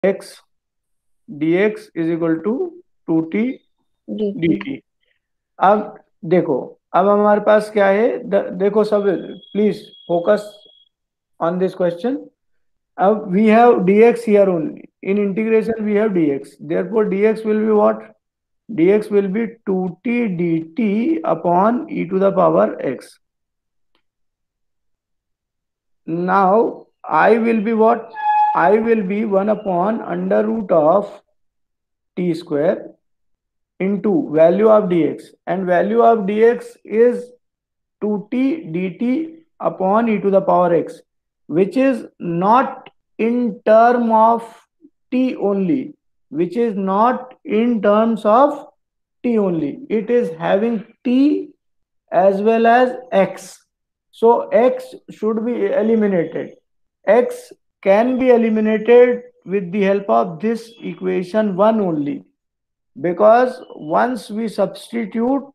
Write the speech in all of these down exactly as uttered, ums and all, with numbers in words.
x dx is equal to two t d dt. T. अब देखो, अब हमारे पास क्या है, द, देखो सब, please focus on this question. अब we have dx here only. In integration we have dx. Therefore dx will be what? Dx will be two t dt upon e to the power x. Now I will be what? I will be one upon under root of t square into value of dx, and value of dx is two t dt upon e to the power x, which is not in term of t only, which is not in terms of t only, it is having t as well as x. So x should be eliminated. X can be eliminated with the help of this equation one only, because once we substitute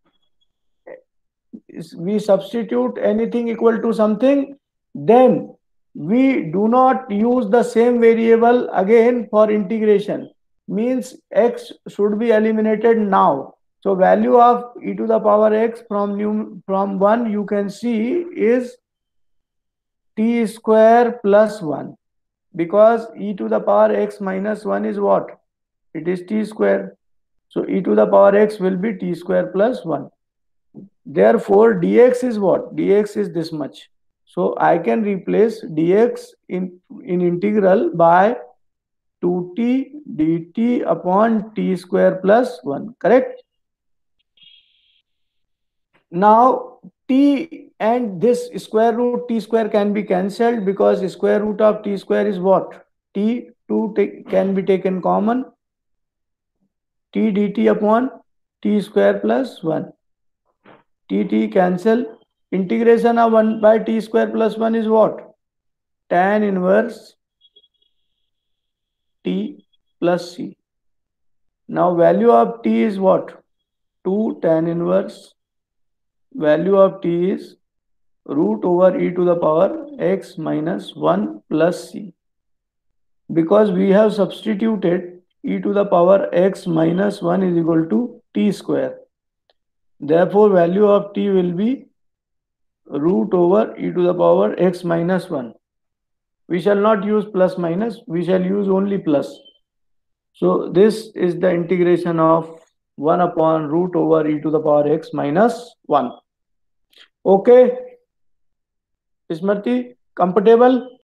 we substitute anything equal to something, then we do not use the same variable again for integration. Means x should be eliminated now. So value of e to the power x from new from one, you can see, is t square plus one, because e to the power x minus one is what? It is t square. So e to the power x will be t square plus one. Therefore dx is what? Dx is this much. So I can replace dx in, in integral by two t dt upon t square plus one, correct? Now t and this square root t square can be cancelled, because square root of t square is what? T, two can be taken common, t dt upon t square plus one. T T cancel. Integration of one by t square plus one is what? Tan inverse t plus c. Now value of t is what? two tan inverse. Value of t is root over e to the power x minus one plus c. Because we have substituted e to the power x minus one is equal to t square. Therefore value of t will be root over e to the power x minus one. We shall not use plus minus, we shall use only plus. So this is the integration of one upon root over e to the power x minus one. Okay, Smriti, comfortable?